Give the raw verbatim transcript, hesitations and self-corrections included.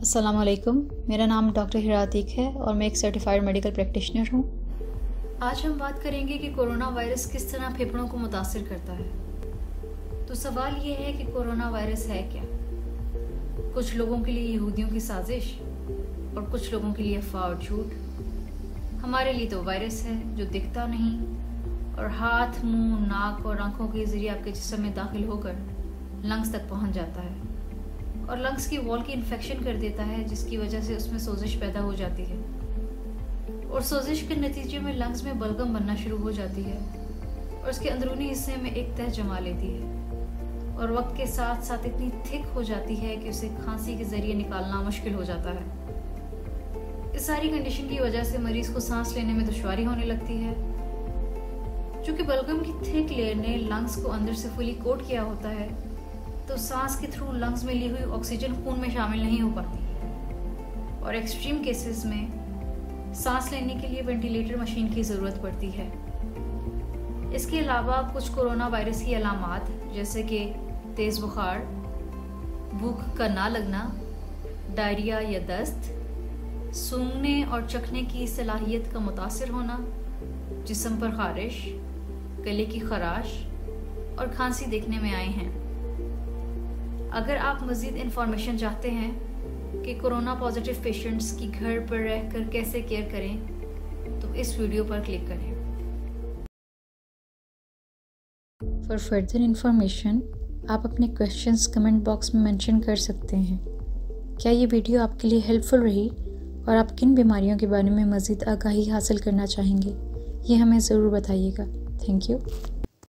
अस्सलाम वालेकुम। मेरा नाम डॉक्टर हिरा अतीक है और मैं एक सर्टिफाइड मेडिकल प्रैक्टिशनर हूँ। आज हम बात करेंगे कि कोरोना वायरस किस तरह फेफड़ों को मुतासिर करता है। तो सवाल ये है कि कोरोना वायरस है क्या? कुछ लोगों के लिए यहूदियों की साजिश और कुछ लोगों के लिए अफवाह और झूठ। हमारे लिए तो वायरस है जो दिखता नहीं और हाथ, मुंह, नाक और आंखों के जरिए आपके जिस्म में दाखिल होकर लंग्स तक पहुंच जाता है और लंग्स की वॉल की इन्फेक्शन कर देता है, जिसकी वजह से उसमें सोजिश पैदा हो जाती है और सोजिश के नतीजे में लंग्स में बलगम बनना शुरू हो जाती है और उसके अंदरूनी हिस्से में एक तह जमा लेती है और वक्त के साथ साथ इतनी थिक हो जाती है कि उसे खांसी के जरिए निकालना मुश्किल हो जाता है। इस सारी कंडीशन की वजह से मरीज को सांस लेने में दुश्वारी होने लगती है। चूंकि बलगम की थिक लेयर ने लंग्स को अंदर से फुली कोट किया होता है, तो सांस के थ्रू लंग्स में ली हुई ऑक्सीजन खून में शामिल नहीं हो पाती और एक्सट्रीम केसेस में सांस लेने के लिए वेंटिलेटर मशीन की ज़रूरत पड़ती है। इसके अलावा कुछ कोरोना वायरस की अलामात जैसे कि तेज़ बुखार, भूख का ना लगना, डायरिया या दस्त, सूंघने और चखने की सलाहियत का मुतासिर होना, जिस्म पर खारिश, गले की खराश और खांसी देखने में आए हैं। अगर आप मज़ीद इन्फॉर्मेशन चाहते हैं कि कोरोना पॉजिटिव पेशेंट्स की घर पर रहकर कैसे केयर करें, तो इस वीडियो पर क्लिक करें। फॉर फर्दर इंफॉर्मेशन आप अपने क्वेश्चंस कमेंट बॉक्स में मेंशन कर सकते हैं। क्या ये वीडियो आपके लिए हेल्पफुल रही और आप किन बीमारियों के बारे में मज़ीद आगाही हासिल करना चाहेंगे, ये हमें ज़रूर बताइएगा। Thank you.